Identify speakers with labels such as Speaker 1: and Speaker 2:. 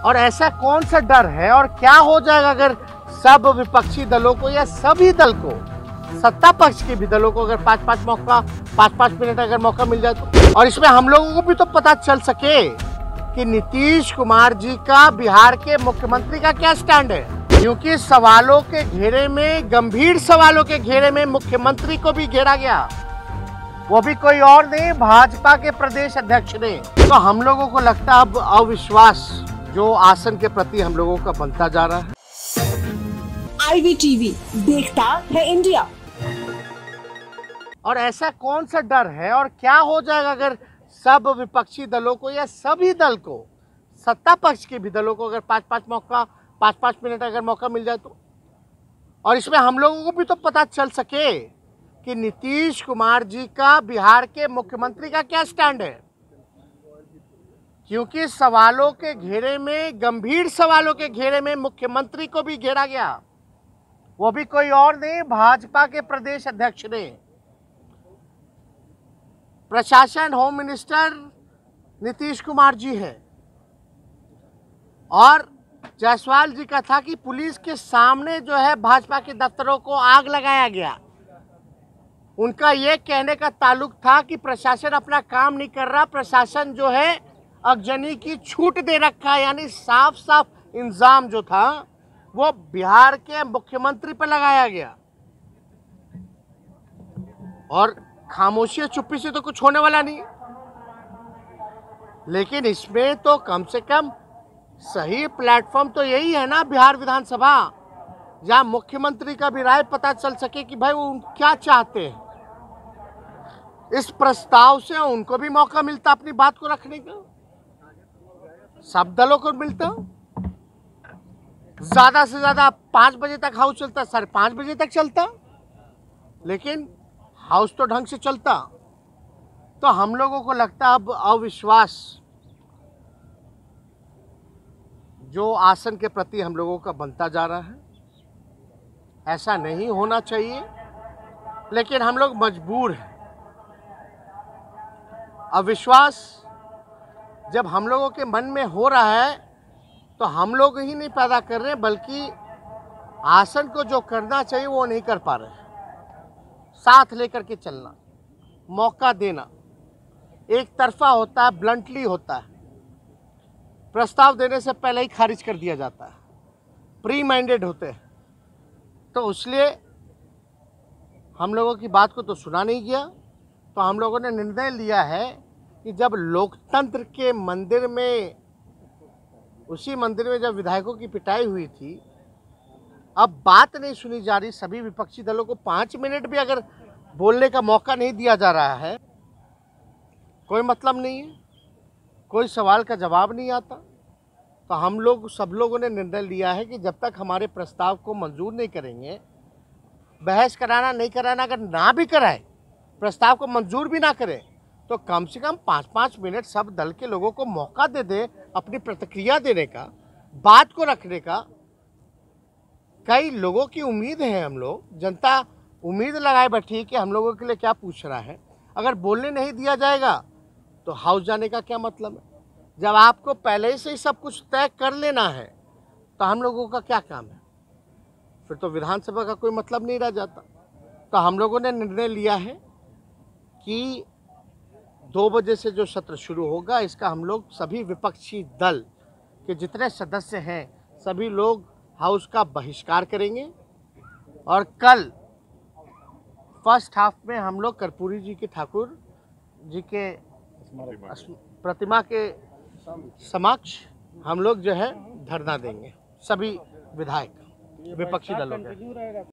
Speaker 1: और ऐसा कौन सा डर है और क्या हो जाएगा अगर सब विपक्षी दलों को या सभी दल को, सत्ता पक्ष के भी दलों को अगर पाँच पाँच मिनट अगर मौका मिल जाए तो। और इसमें हम लोगों को भी तो पता चल सके कि नीतीश कुमार जी का बिहार के मुख्यमंत्री का क्या स्टैंड है, क्योंकि सवालों के घेरे में, गंभीर सवालों के घेरे में मुख्यमंत्री को भी घेरा गया, वो भी कोई और नहीं, भाजपा के प्रदेश अध्यक्ष ने। तो हम लोगों को लगता है अब अविश्वास जो आसन के प्रति हम लोगों का बनता जा रहा है।
Speaker 2: IVTV देखता है इंडिया।
Speaker 1: और ऐसा कौन सा डर है और क्या हो जाएगा अगर सब विपक्षी दलों को या सभी दल को, सत्ता पक्ष के भी दलों को अगर पाँच पाँच मिनट अगर मौका मिल जाए तो। और इसमें हम लोगों को भी तो पता चल सके कि नीतीश कुमार जी का बिहार के मुख्यमंत्री का क्या स्टैंड है, क्योंकि सवालों के घेरे में, गंभीर सवालों के घेरे में मुख्यमंत्री को भी घेरा गया, वो भी कोई और नहीं, भाजपा के प्रदेश अध्यक्ष ने। प्रशासन, होम मिनिस्टर नीतीश कुमार जी हैं और जायसवाल जी का था कि पुलिस के सामने जो है भाजपा के दफ्तरों को आग लगाया गया। उनका ये कहने का ताल्लुक था कि प्रशासन अपना काम नहीं कर रहा, प्रशासन जो है अगजनी की छूट दे रखा है, यानी साफ साफ इल्जाम जो था वो बिहार के मुख्यमंत्री पर लगाया गया। और खामोशी और चुप्पी से तो कुछ होने वाला नहीं, लेकिन इसमें तो कम से कम सही प्लेटफॉर्म तो यही है ना, बिहार विधानसभा, जहां मुख्यमंत्री का भी राय पता चल सके कि भाई वो क्या चाहते हैं। इस प्रस्ताव से उनको भी मौका मिलता अपनी बात को रखने का, सब दलों को मिलता। ज्यादा से ज्यादा 5 बजे तक हाउस चलता, 5:30 बजे तक चलता, लेकिन हाउस तो ढंग से चलता। तो हम लोगों को लगता अब अविश्वास जो आसन के प्रति हम लोगों का बनता जा रहा है, ऐसा नहीं होना चाहिए, लेकिन हम लोग मजबूर हैं। अविश्वास जब हम लोगों के मन में हो रहा है तो हम लोग ही नहीं पैदा कर रहे, बल्कि आसन को जो करना चाहिए वो नहीं कर पा रहे। साथ लेकर के चलना, मौका देना एक तरफा होता है, ब्लंटली होता है, प्रस्ताव देने से पहले ही खारिज कर दिया जाता है, प्री माइंडेड होते हैं। तो इसलिए हम लोगों की बात को तो सुना नहीं गया। तो हम लोगों ने निर्णय लिया है कि जब लोकतंत्र के मंदिर में, उसी मंदिर में जब विधायकों की पिटाई हुई थी, अब बात नहीं सुनी जा रही, सभी विपक्षी दलों को 5 मिनट भी अगर बोलने का मौका नहीं दिया जा रहा है, कोई मतलब नहीं है, कोई सवाल का जवाब नहीं आता। तो हम लोग, सब लोगों ने निर्णय लिया है कि जब तक हमारे प्रस्ताव को मंजूर नहीं करेंगे, बहस कराना नहीं कराना, अगर ना भी कराए, प्रस्ताव को मंजूर भी ना करें, तो कम से कम 5-5 मिनट सब दल के लोगों को मौका दे दे अपनी प्रतिक्रिया देने का, बात को रखने का। कई लोगों की उम्मीद है, हम लोग, जनता उम्मीद लगाए बैठी है कि हम लोगों के लिए क्या पूछ रहा है। अगर बोलने नहीं दिया जाएगा तो हाउस जाने का क्या मतलब है। जब आपको पहले से ही सब कुछ तय कर लेना है तो हम लोगों का क्या काम है, फिर तो विधानसभा का कोई मतलब नहीं रह जाता। तो हम लोगों ने निर्णय लिया है कि 2 बजे से जो सत्र शुरू होगा, इसका हम लोग सभी विपक्षी दल के जितने सदस्य हैं सभी लोग हाउस का बहिष्कार करेंगे। और कल फर्स्ट हाफ में हम लोग कर्पूरी जी के, ठाकुर जी के प्रतिमा के समक्ष हम लोग जो है धरना देंगे, सभी विधायक विपक्षी दलों के।